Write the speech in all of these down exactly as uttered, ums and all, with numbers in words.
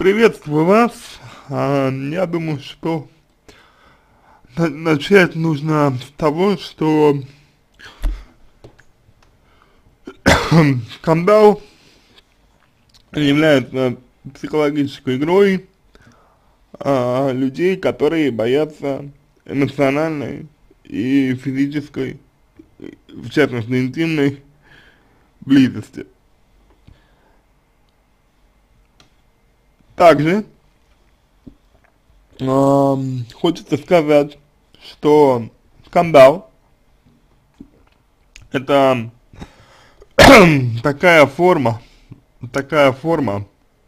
Приветствую вас. А, я думаю, что на- начать нужно с того, что скандал является психологической игрой а, людей, которые боятся эмоциональной и физической, в частности интимной близости. Также ам, хочется сказать, что скандал это такая форма, такая форма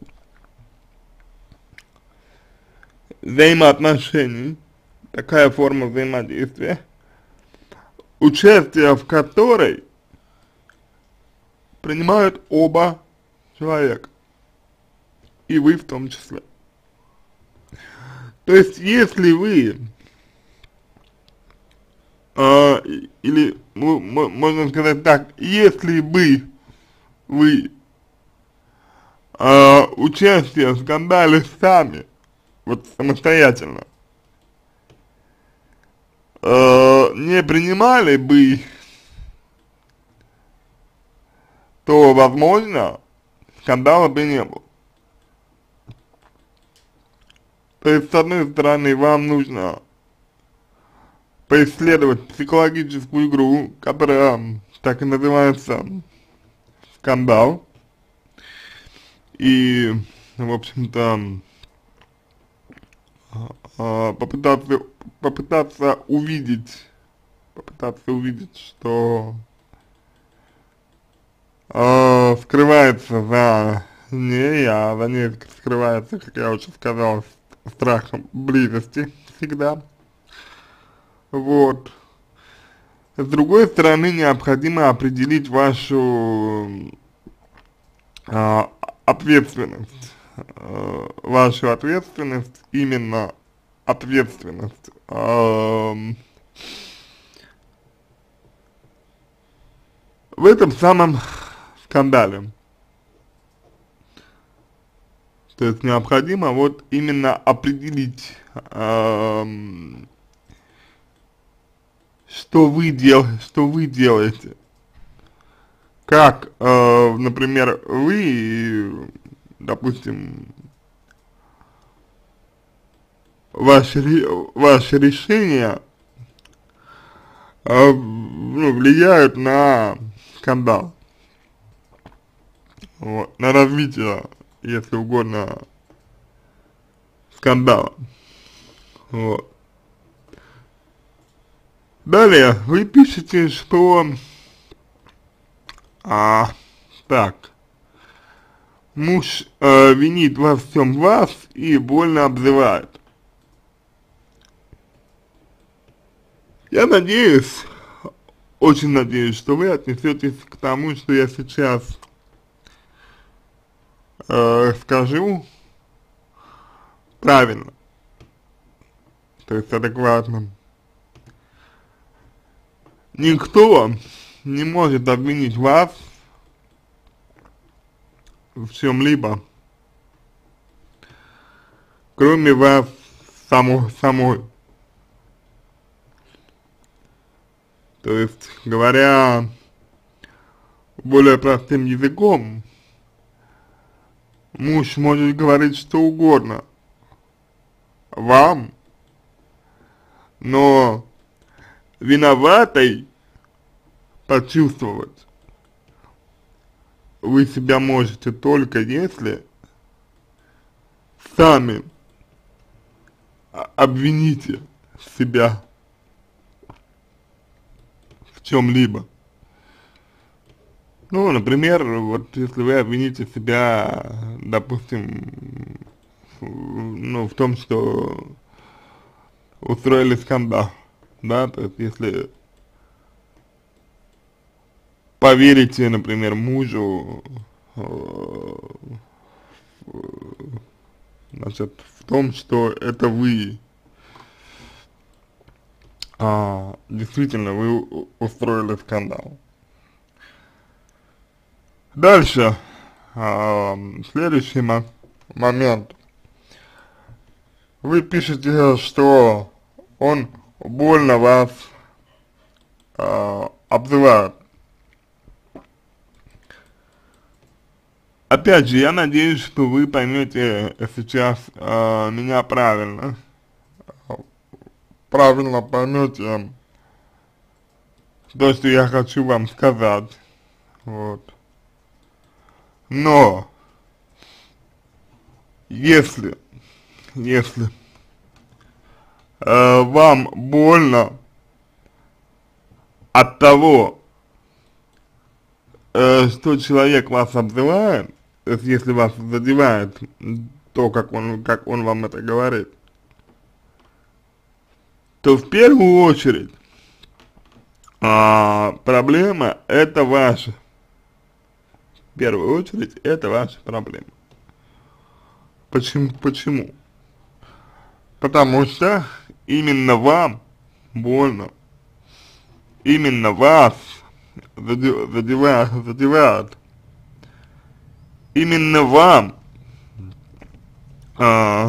взаимоотношений, такая форма взаимодействия, участие в которой принимают оба человека, и вы в том числе. То есть, если вы, э, или, ну, можно сказать так, если бы вы э, участие в скандале сами, вот самостоятельно, э, не принимали бы, то, возможно, скандала бы не было. То есть, с одной стороны, вам нужно поисследовать психологическую игру, которая так и называется скандал, и, в общем-то, попытаться, попытаться увидеть, попытаться увидеть, что э, скрывается за ней, а за ней скрывается, как я уже сказал, страх близости всегда. Вот. С другой стороны, необходимо определить вашу э, ответственность, э, вашу ответственность, именно ответственность э, в этом самом скандале. То есть необходимо вот именно определить, э, что вы дел, что вы делаете, как, э, например, вы, допустим, ваше, ваше решение э, ну, влияют на скандал, вот, на развитие, если угодно, скандала. Вот. Далее вы пишете, что а, так, муж э, винит во всем вас и больно обзывает. Я надеюсь, очень надеюсь, что вы отнесетесь к тому, что я сейчас э, скажу правильно, то есть адекватно. Никто не может обвинить вас в чем-либо, кроме вас само, самой. То есть, говоря более простым языком, муж может говорить что угодно вам, но виноватой почувствовать вы себя можете только если сами обвините себя в чем-либо. Ну, например, вот если вы обвините себя, допустим, ну, в том, что устроили скандал, да, то есть если поверите, например, мужу, э, значит, в том, что это вы, а, действительно, вы устроили скандал. Дальше, а, следующий мо момент. вы пишете, что он больно вас э, обзывает. Опять же, я надеюсь, что вы поймете сейчас э, меня правильно. Правильно поймете то, что я хочу вам сказать. Вот. Но, если, если э, вам больно от того, э, что человек вас обзывает, то есть если вас задевает то, как он, как он вам это говорит, то в первую очередь а, проблема это ваша. В первую очередь это ваша проблема. Почему? Почему? Потому что именно вам больно, именно вас задевает, задевает, именно вам а,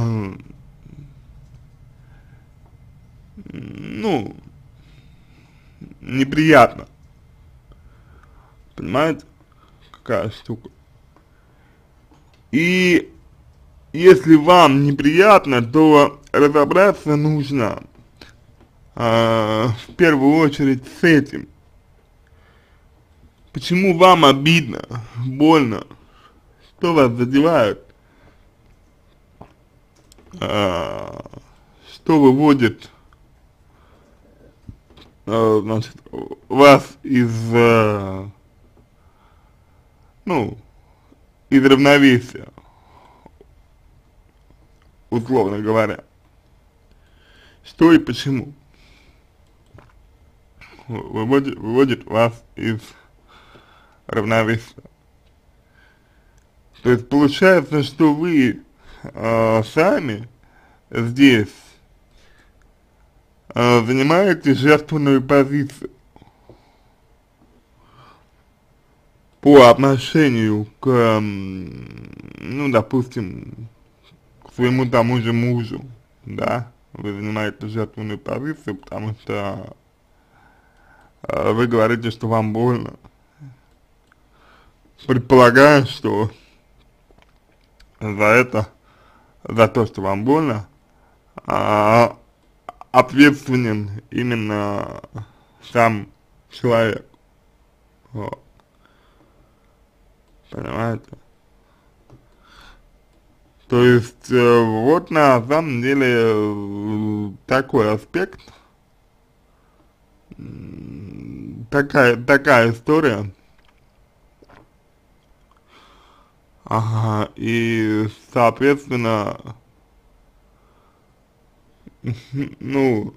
ну, неприятно. Понимаете, какая штука? И если вам неприятно, то разобраться нужно э, в первую очередь с этим. Почему вам обидно, больно, что вас задевает, э, что выводит э, значит, вас из, э, ну, из равновесия, условно говоря. Что и почему выводит, выводит вас из равновесия. То есть получается, что вы э, сами здесь э, занимаете жертвенную позицию по отношению к, э, ну, допустим, к своему тому же мужу, да, вы занимаете жертвенную позицию, потому что э, вы говорите, что вам больно, предполагая, что за это, за то, что вам больно, а, ответственен именно сам человек, вот, понимаете? То есть, э, вот на самом деле э, такой аспект, такая, такая история. Ага, и, соответственно, ну,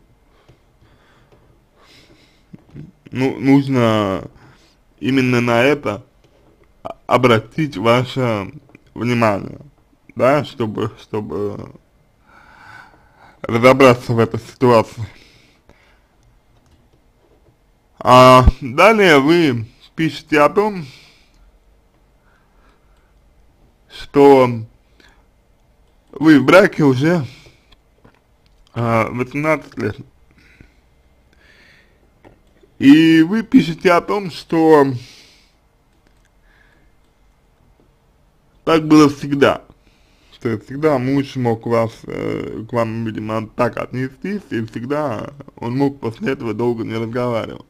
ну, нужно именно на это обратить ваше внимание, да, чтобы, чтобы разобраться в этой ситуации. А далее вы пишете о том, что вы в браке уже а, восемнадцать лет. И вы пишете о том, что так было всегда. Что всегда муж мог вас, э, к вам, видимо, так отнестись, и всегда он мог после этого долго не разговаривать.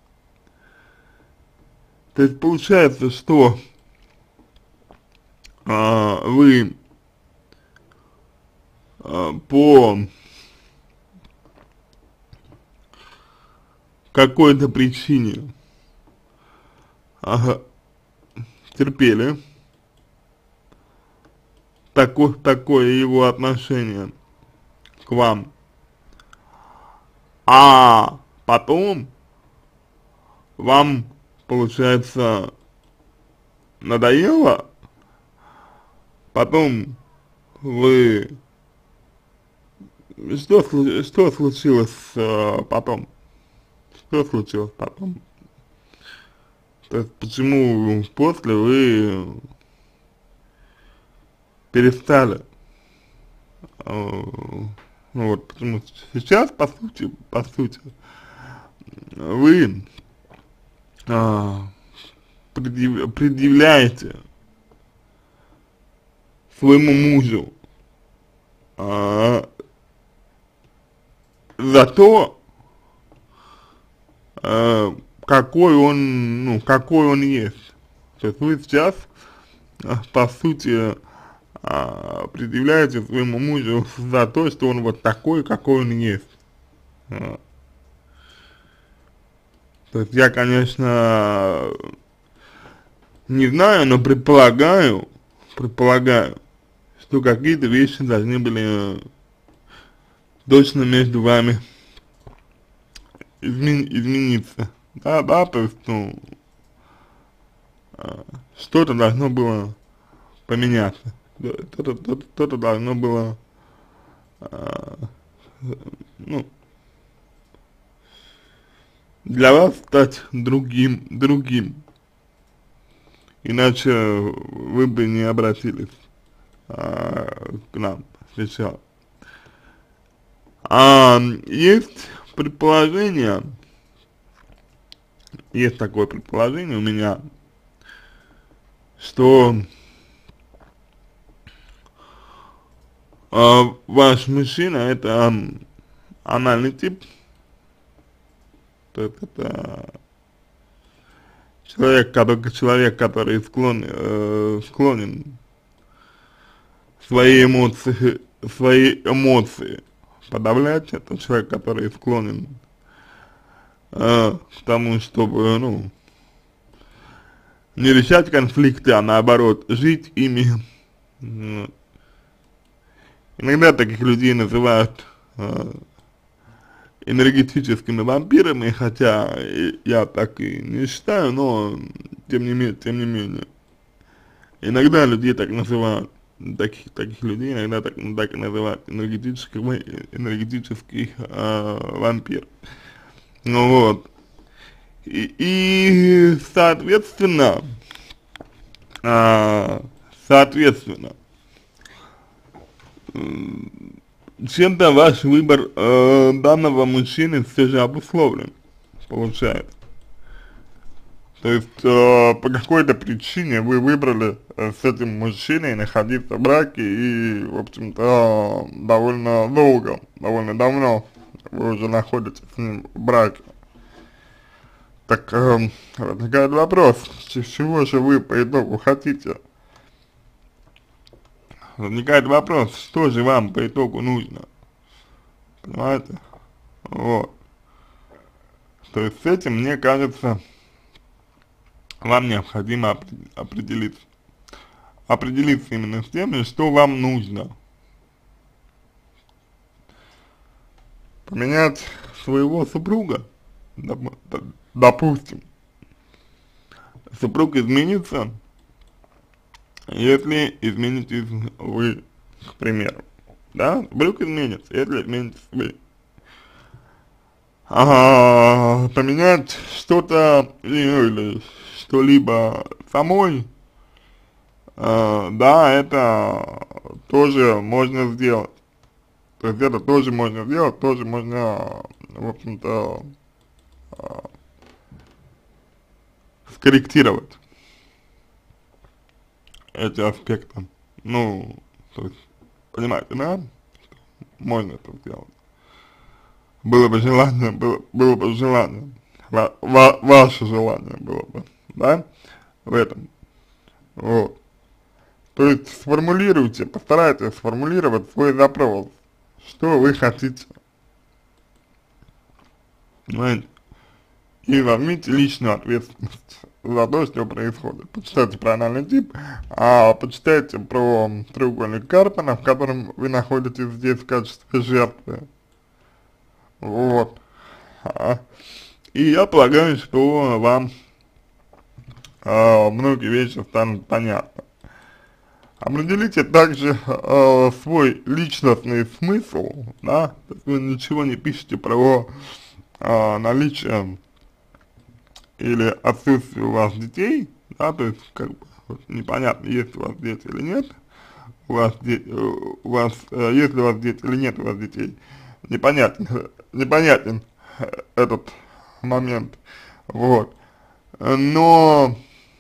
То есть получается, что э, вы э, по какой-то причине ага, терпели такое, такое его отношение к вам, а потом вам, получается, надоело, потом вы, что, что случилось э, потом, что случилось потом, то есть почему после вы перестали э, ну вот, потому что сейчас, по сути, по сути, вы э, предъяв, предъявляете своему мужу э, за то, э, какой он, ну, какой он есть. То есть вы сейчас, э, по сути, э, предъявляете своему мужу за то, что он вот такой, какой он есть. Э, То есть я, конечно, не знаю, но предполагаю, предполагаю, что какие-то вещи должны были э, точно между вами измен, измениться. Да, да, то есть, ну, э, что-то должно было поменяться, что-то, что-то должно было, э, ну, для вас стать другим, другим, иначе вы бы не обратились а, к нам сейчас. А, есть предположение, есть такое предположение у меня, что а, ваш мужчина это а, анальный тип, то есть это человек, который, человек, который склонен, э, склонен свои эмоции, свои эмоции подавлять, это человек, который склонен э, к тому, чтобы, ну, не решать конфликты, а наоборот, жить ими. Вот. Иногда таких людей называют э, энергетическими вампирами, хотя я так и не считаю, но тем не менее, тем не менее. Иногда людей так называют, таких, таких людей иногда так, так и называют энергетических, энергетических э, вампир. Ну вот. И, и соответственно, э, соответственно, чем-то ваш выбор э, данного мужчины все же обусловлен, получается. То есть э, по какой-то причине вы выбрали э, с этим мужчиной находиться в браке и, в общем-то, э, довольно долго, довольно давно вы уже находитесь с ним в браке. Так э, возникает вопрос, чего же вы по итогу хотите? Возникает вопрос, что же вам по итогу нужно, понимаете? Вот. То есть с этим, мне кажется, вам необходимо определиться. Определиться именно с тем, что вам нужно. Поменять своего супруга, доп, допустим. Супруг изменится, если изменитесь вы, к примеру. Да, супруг изменится, если изменитесь вы. А, поменять что-то или что-либо самой, а, да, это тоже можно сделать. То есть это тоже можно сделать, тоже можно, в общем-то, а, скорректировать эти аспекты. Ну, то есть, понимаете, да? Можно это сделать. Было бы желание, было, было бы желание, ва, ва, ваше желание было бы, да, в этом, вот. То есть сформулируйте, постарайтесь сформулировать свой запрос, что вы хотите, понимаете, и возьмите личную ответственность за то, что происходит. Почитайте про анальный тип, а почитайте про треугольник Карпмана, в котором вы находитесь здесь в качестве жертвы. Вот. А, и я полагаю, что вам а, многие вещи станут понятны. Определите также а, свой личностный смысл, да, то есть вы ничего не пишете про а, наличие или отсутствие у вас детей, да, то есть как бы вот, непонятно, есть у вас дети или нет, у вас дети, у вас, э, есть ли у вас дети или нет у вас детей, непонятен, непонятен этот момент, вот, но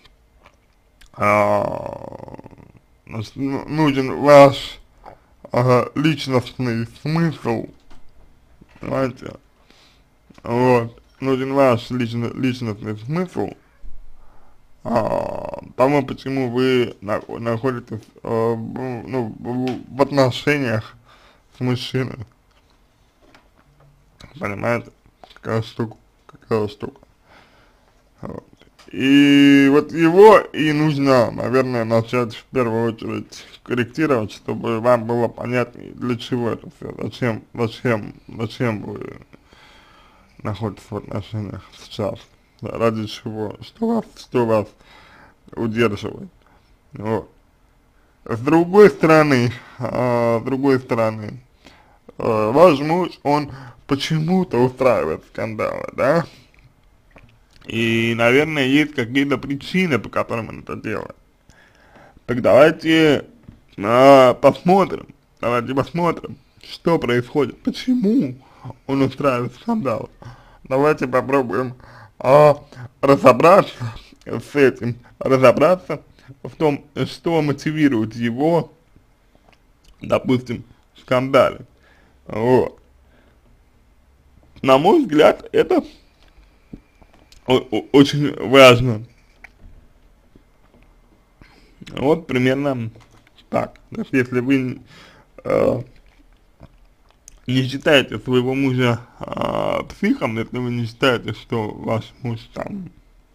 а, значит, ну, нужен ваш а, личностный смысл, понимаете, вот, нужен ваш лично, личностный смысл, а, тому, почему вы на, находитесь а, в, ну, в, в отношениях с мужчиной, понимаете, какая штука, какая штука. Вот. И вот его и нужно, наверное, начать в первую очередь корректировать, чтобы вам было понятнее, для чего это все, зачем, зачем, зачем вы находитесь в отношениях сейчас, да, ради чего, что вас, что вас удерживает. Вот. С другой стороны, а, с другой стороны, а, ваш муж, он почему-то устраивает скандалы, да? И, наверное, есть какие-то причины, по которым он это делает. Так давайте а, посмотрим, давайте посмотрим, что происходит, почему он устраивает скандал. Давайте попробуем а, разобраться с этим, разобраться в том, что мотивирует его, допустим, скандалить. Вот. На мой взгляд, это очень важно. Вот примерно так. То есть, если вы э, не считаете своего мужа э, психом, если вы не считаете, что ваш муж там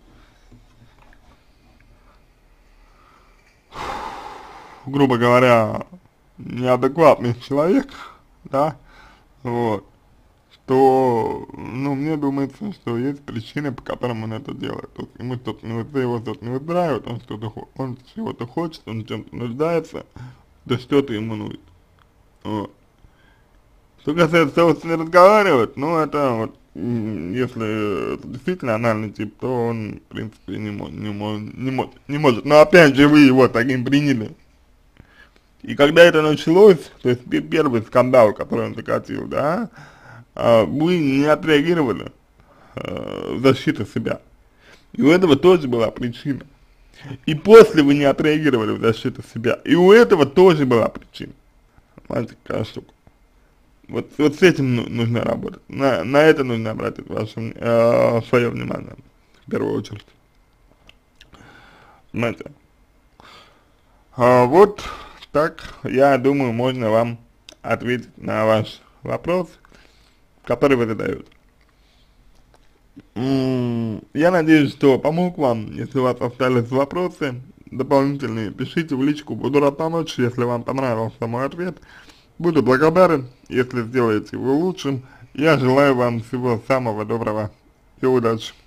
грубо говоря, неадекватный человек, да, вот, то, ну, мне думается, что есть причины, по которым он это делает. То есть ему что-то, ну, его что-то не устраивает, он что-то, он чего-то хочет, он в чем-то нуждается, да что-то ему нужно. Вот. Что касается того, что не разговаривать, ну, это вот, если это действительно анальный тип, то он, в принципе, не может, не может, не может, не может. Но опять же, вы его таким приняли. И когда это началось, то есть первый скандал, который он закатил, да, вы не отреагировали э, в защиту себя. И у этого тоже была причина. И после вы не отреагировали в защиту себя. И у этого тоже была причина. Понимаете, какая штука. Вот, вот с этим нужно работать. На, на это нужно обратить ваше, э, свое внимание, в первую очередь. Понимаете? А вот так, я думаю, можно вам ответить на ваш вопрос, который вы задаете. Я надеюсь, что помог вам. Если у вас остались вопросы дополнительные, пишите в личку, буду рад помочь. Если вам понравился мой ответ, буду благодарен, если сделаете его лучшим. Я желаю вам всего самого доброго и удачи.